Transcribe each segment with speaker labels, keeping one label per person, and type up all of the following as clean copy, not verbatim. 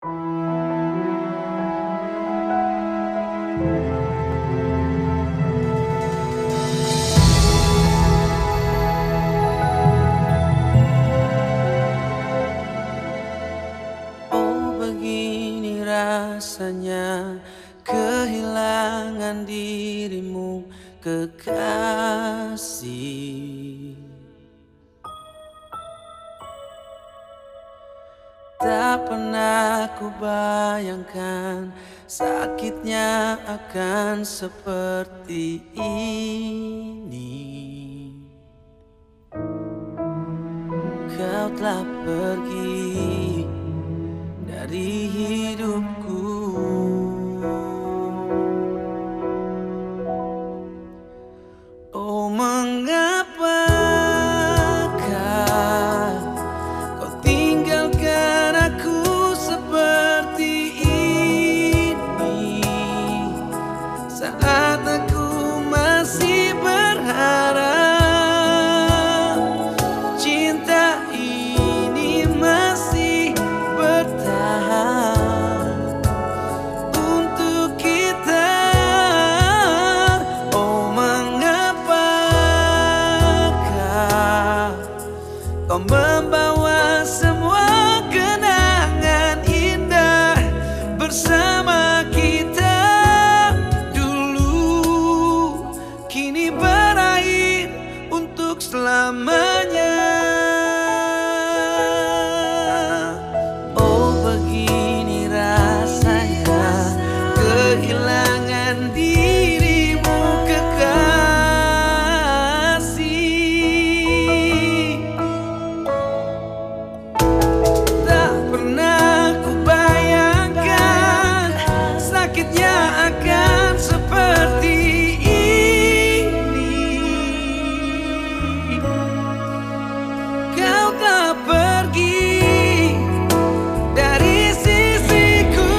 Speaker 1: Oh, begini rasanya kehilangan dirimu, kekasih. Tak pernah ku bayangkan sakitnya akan seperti ini. Kau telah pergi dari hidupku. Oh, mengapakah kau tinggalkan aku seperti ini, saat aku masih berharap cinta ini masih bertahan untuk kita. Oh, mengapakah kau membawa semua kenangan indah bersama kita dulu, kini berakhir untuk selamanya. Oh, begini rasanya kehilangan dirimu, kekasih. Tak pernah ku bayangkan sakitnya akan seperti ini. Kau tak pergi dari sisiku.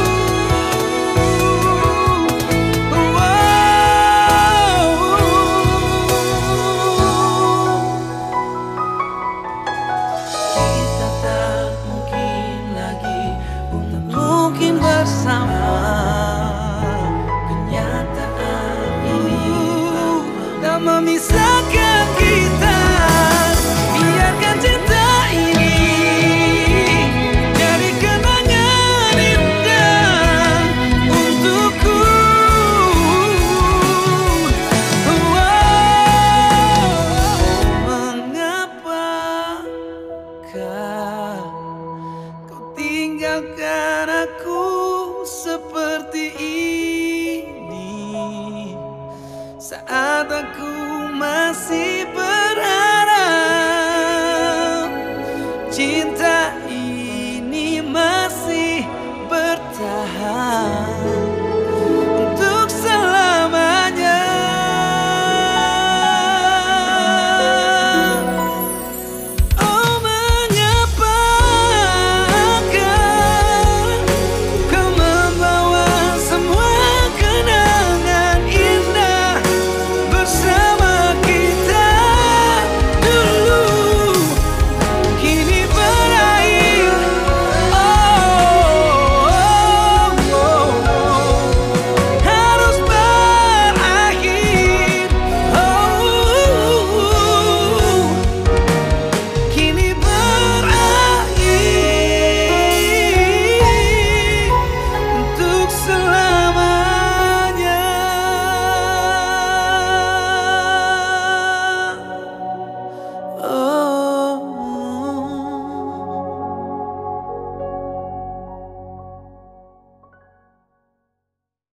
Speaker 1: Kita tak mungkin lagi untuk mungkin bersama. Kenyataan ini tak memisahkan kita. Biarkan cinta ini jadi kenangan indah untukku. Mengapakah kau tinggalkan aku seperti ini, saat aku masih